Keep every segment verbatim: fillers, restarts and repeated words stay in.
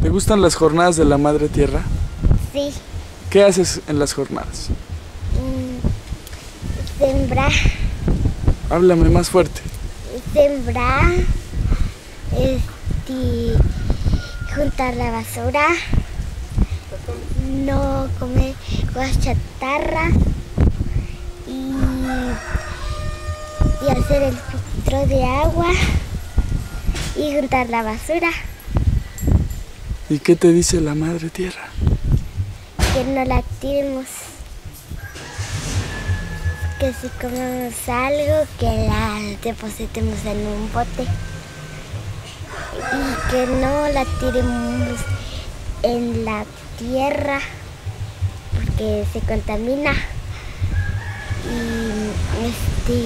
¿Te gustan las jornadas de la Madre Tierra? Sí. ¿Qué haces en las jornadas? Mm, sembrar. Háblame más fuerte. Sembrar. Este, juntar la basura. No comer cosas chatarra. Y, y hacer el filtro de agua. Y juntar la basura. ¿Y qué te dice la Madre Tierra? Que no la tiremos. Que si comemos algo, que la depositemos en un bote. Y que no la tiremos en la tierra, porque se contamina. Y este,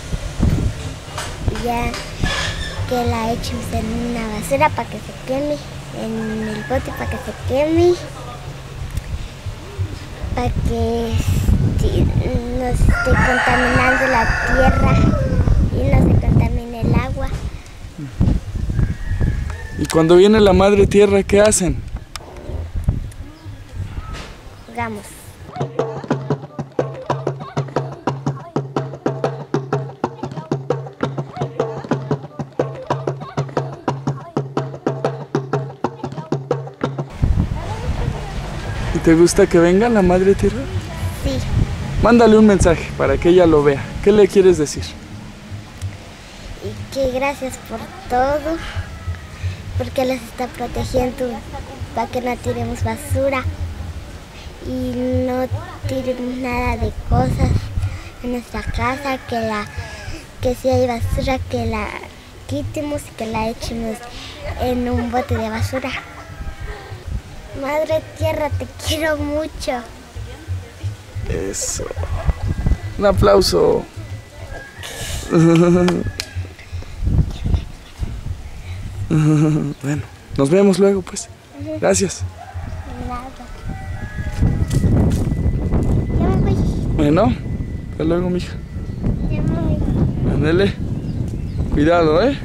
ya que la echemos en una basura para que se queme. En el bote para que se queme, para que no esté contaminando la tierra y no se contamine el agua. ¿Y cuando viene la Madre Tierra, qué hacen? Jugamos. ¿Y te gusta que venga la Madre Tierra? Sí. Mándale un mensaje para que ella lo vea. ¿Qué le quieres decir? Y que gracias por todo, porque los está protegiendo para que no tiremos basura y no tiremos nada de cosas en nuestra casa, que, la, que si hay basura que la quitemos y que la echemos en un bote de basura. Madre Tierra, te quiero mucho. Eso. Un aplauso. Bueno, nos vemos luego, pues. Gracias. Nada. Ya me voy. Bueno, hasta luego, mija. Ya me voy. Ándale. Cuidado, ¿eh?